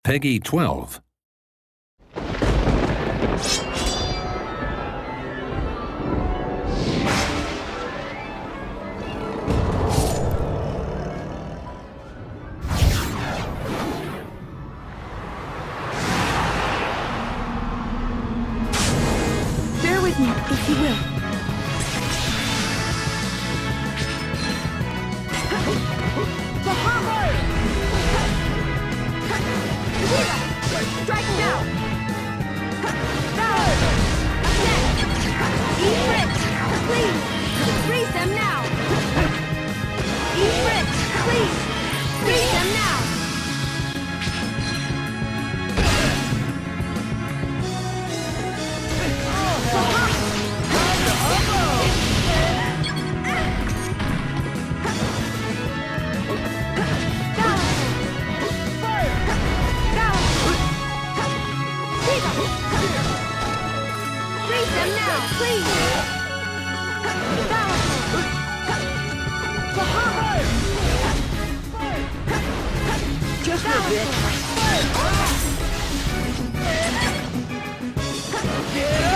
Peggy 12. Bear with me, if you will. Strike now! Attack! Efrit! Please! Freeze them now! Efrit! Please! Freeze them now! Freeze them now, please! Just a bit. Get